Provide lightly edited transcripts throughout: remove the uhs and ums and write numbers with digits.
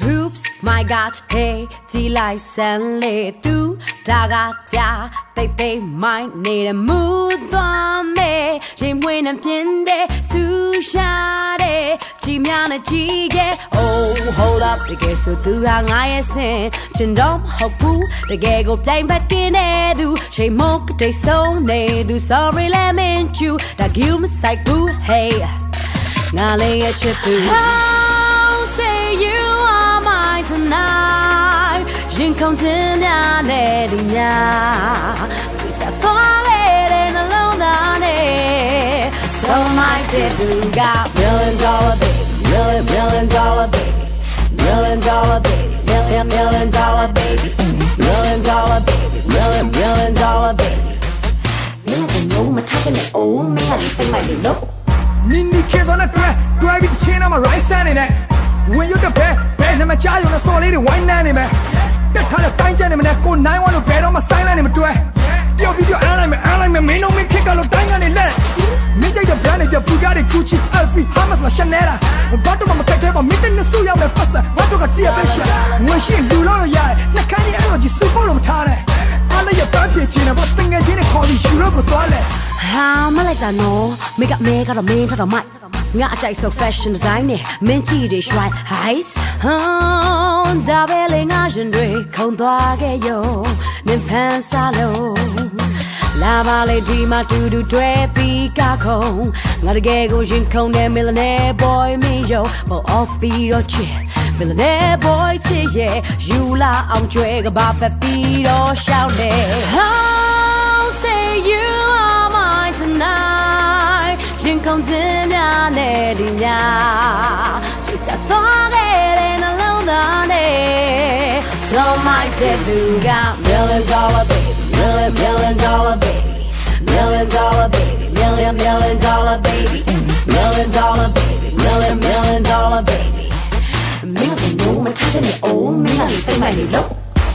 Oops my god hey ဒီလိုက်စမ်းလေသူဒါကကြတိတ်တိတ်မိုင်းနေတဲ့မူသွားမယ်ချိန်မွေးနေပြင်းတဲ့ဆူရှာတဲ့ကြီးများနဲ့ကြီးရဲ့ Oh hold up တကယ်ဆိုသူဟာငါရဲ့စင်ချင်တော့မဟုတ်ဘူးတကယ်ကိုပြိုင်ပတ်กินနေသူချိန်မုတ်တိတ်ဆုံးနေသူ Sorry let me you ဒါ give me psych boo hey ငါလေးရဲ့ချစ်သူ How say you are mine tonight ရင်ခုန်တင်များနဲ့ဒီညတွေ့ချသွားတဲ့နှလုံးသားနဲ့ So my baby got $1,000,000 baby $1,000,000 baby $1,000,000 baby $1,000,000 baby $1,000,000 baby $1,000,000 baby 你那个牛嘛他跟你哦没啊你被买你喽你看到那drive的钱那么 right side 呢when you the bad 那么加油那所里的 wine 呢们这他的单价你们呢过9万的 bad 那么3万你们对标比较安来没没弄没看到单价的人你这个 brand 的布加的 Gucci LV 哈么什么 Chanel 把都嘛开开把没得那素养的 pass 我都个第二下我是流浪的呀那看你 energy 是不能差的阿拉也半片钱了把等个钱的考虑修了个多嘞ဟာမလိုက်တာနော်မိကမဲကတော့မင်းထတော့မိုက်ငါအကြိုက်ဆို fashion design နဲ့မင်းကြည့်တယ် shrine highs ဒါပဲလေငါရင်တွေခုံသွားခဲ့ရောနင်ဖန်စားလို့လာပါလေဒီမှာတူတူတွေ့ပြီးကခုံငါတကယ်ကိုရင်ခုံတဲ့ millionaire boy မင်းရောပေါ် off ပြီးတော့ချစ် millionaire boy ချစ်ရဲ့ယူလာအောင်ကြွယ်ကဘာပဲပြီးတော့ရှောင်းတယ် How say you are mine tonight ရင်ခုန်တင်များနဲ့ဒီညတွေ့ချသွားတဲ့နှလုံးသားနဲ့ So my baby got $1,000,000 baby $1,000,000 baby $1,000,000 baby $1,000,000 baby $1,000,000 baby $1,000,000 baby မင်းကဘယ်မှာထားတဲ့အိုးမင်းကလည်းတိတ်မိုက်နေလို့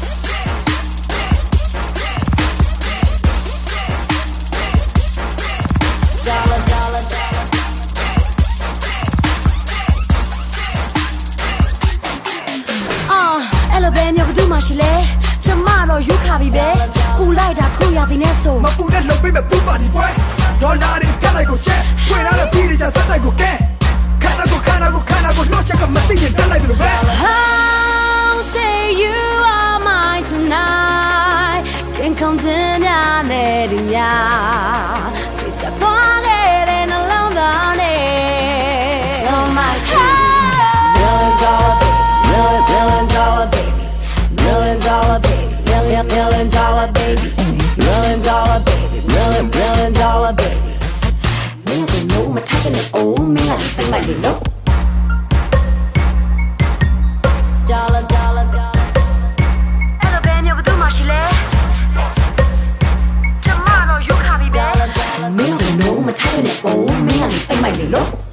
အဲ့လိုပဲမျိုးဘယ်သူမှရှိလဲကျမတော့ယူခါပြီပဲပူလိုက်တာခုရသည်နဲ့ဆိုမပူတဲ့လုံပေးမဲ့ပူပါဒီပွဲဒေါ်လာတွေကတ်လိုက်ကိုချက်ဖွင့်လာတဲ့ပြည်ကြဆက်တိုက်ကိုကဲခဏကိုလို့ချက်ကမသိရင်တက်လိုက်လို့ပဲ How say you are mine tonight ရင်ခုန်တင်များနဲ့ဒီညတွေ့ချသွားတဲ့နှလုံးသားနဲ့ So my $1,000,000 baby $1,000,000 baby $1,000,000 baby $1,000,000 baby $1,000,000 baby မင်းကနိုးမထားတဲ့အိုးမင်းကတိတ်မိုက်နေလို့dollarအဲ့လိုပဲမျိုးဘယ်သူမှရှိလဲကျမတော့ယူခါပြီပဲမင်းကနိုးမထားတဲ့အိုးမင်းကတိတ်မိုက်နေလို့